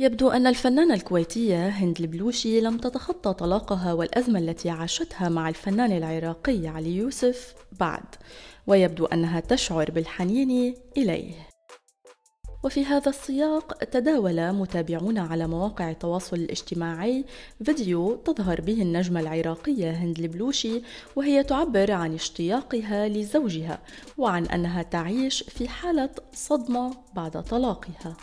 يبدو أن الفنانة الكويتية هند البلوشي لم تتخطى طلاقها والأزمة التي عاشتها مع الفنان العراقي علي يوسف بعد، ويبدو أنها تشعر بالحنين إليه. وفي هذا السياق تداول متابعون على مواقع التواصل الاجتماعي فيديو تظهر به النجمة العراقية هند البلوشي وهي تعبر عن اشتياقها لزوجها وعن أنها تعيش في حالة صدمة بعد طلاقها.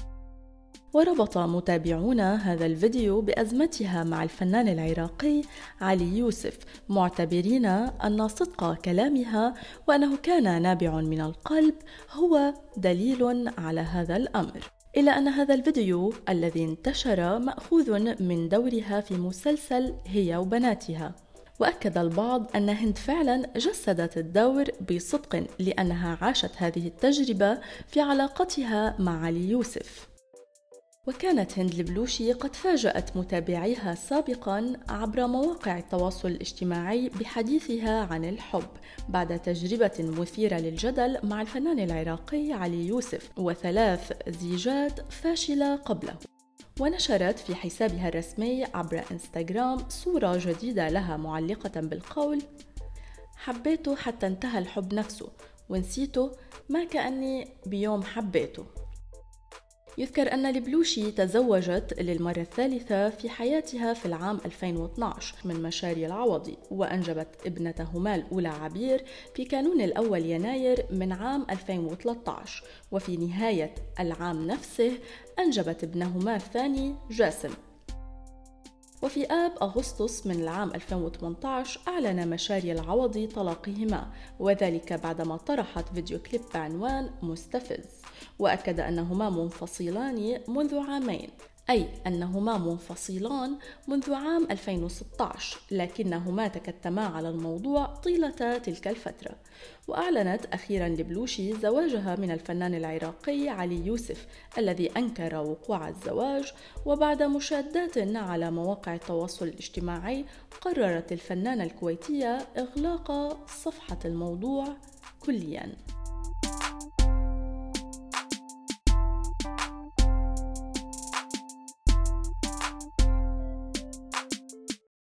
وربط متابعون هذا الفيديو بأزمتها مع الفنان العراقي علي يوسف، معتبرين أن صدق كلامها وأنه كان نابع من القلب هو دليل على هذا الأمر. إلا أن هذا الفيديو الذي انتشر مأخوذ من دورها في مسلسل هي وبناتها، وأكد البعض أن هند فعلا جسدت الدور بصدق لأنها عاشت هذه التجربة في علاقتها مع علي يوسف. وكانت هند البلوشي قد فاجأت متابعيها سابقاً عبر مواقع التواصل الاجتماعي بحديثها عن الحب بعد تجربة مثيرة للجدل مع الفنان العراقي علي يوسف وثلاث زيجات فاشلة قبله. ونشرت في حسابها الرسمي عبر انستغرام صورة جديدة لها معلقة بالقول: حبيته حتى انتهى الحب نفسه ونسيته ما كأني بيوم حبيته. يذكر أن البلوشي تزوجت للمرة الثالثة في حياتها في العام 2012 من مشاري العوضي، وأنجبت ابنتهما الأولى عبير في كانون الأول يناير من عام 2013، وفي نهاية العام نفسه أنجبت ابنهما الثاني جاسم. وفي آب أغسطس من العام 2018 أعلن مشاري العوضي طلاقهما، وذلك بعدما طرحت فيديو كليب بعنوان مستفز، وأكد أنهما منفصلان منذ عامين، أي أنهما منفصلان منذ عام 2016، لكنهما تكتما على الموضوع طيلة تلك الفترة. وأعلنت أخيرا البلوشي زواجها من الفنان العراقي علي يوسف الذي أنكر وقوع الزواج، وبعد مشادات على مواقع التواصل الاجتماعي قررت الفنانة الكويتية إغلاق صفحة الموضوع كلياً.